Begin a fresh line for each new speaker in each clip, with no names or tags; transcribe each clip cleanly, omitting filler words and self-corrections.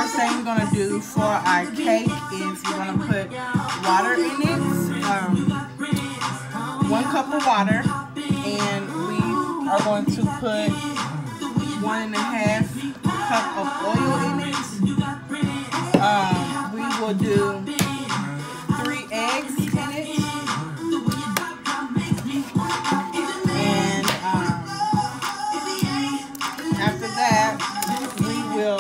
first thing we're gonna do for our cake is we're gonna put water in it. 1 cup of water, and we are going to put 1.5 cup of oil in it. We will do 3 eggs in it, and after that we will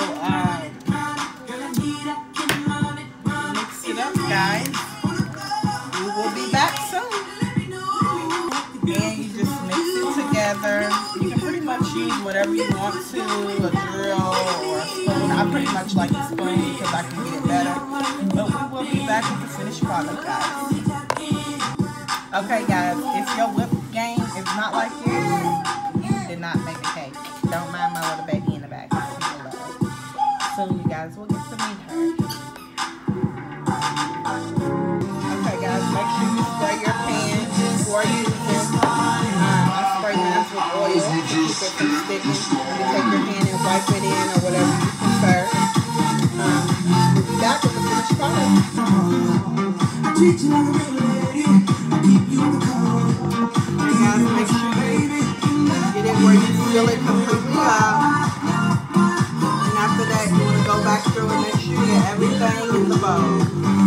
mix it up, guys. We will be back soon. And you just mix it together. You can pretty much use whatever you want to, a drill or a spoon. I pretty much like a spoon because I can get it better. But we will be back with the finished product, guys. Okay, guys, if your whip game is not like this, you did not make a cake. Don't mind my little baby in the back. Soon, you guys will get to meet her. Okay, guys, make sure you spray your pan before you use it. I spray mine with oil to keep it from sticking. You take your hand and wipe it in or whatever you prefer. We'll be back with the finished product. Okay, guys, make sure you get it where you fill it completely out. And after that, you want to go back through and make sure you get everything in the bowl.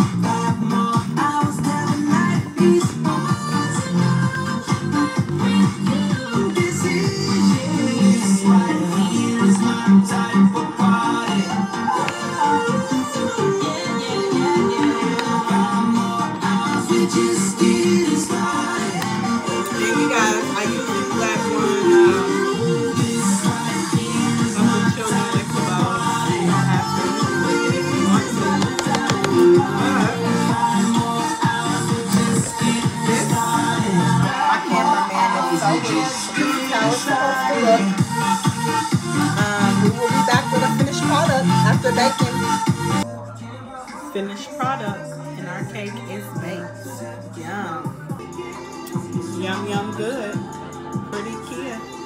We will be back with a finished product after baking. Finished product, and our cake is baked. Yum. Yum, yum, good. Pretty kid.